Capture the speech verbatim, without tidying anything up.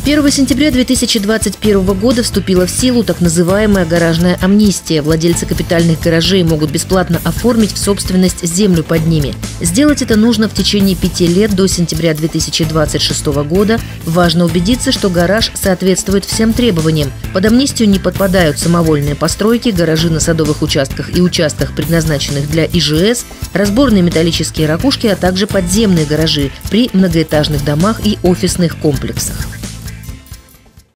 первого сентября две тысячи двадцать первого года вступила в силу так называемая гаражная амнистия. Владельцы капитальных гаражей могут бесплатно оформить в собственность землю под ними. Сделать это нужно в течение пяти лет до сентября две тысячи двадцать шестого года. Важно убедиться, что гараж соответствует всем требованиям. Под амнистию не подпадают самовольные постройки, гаражи на садовых участках и участках, предназначенных для ИЖС, разборные металлические ракушки, а также подземные гаражи при многоэтажных домах и офисных комплексах.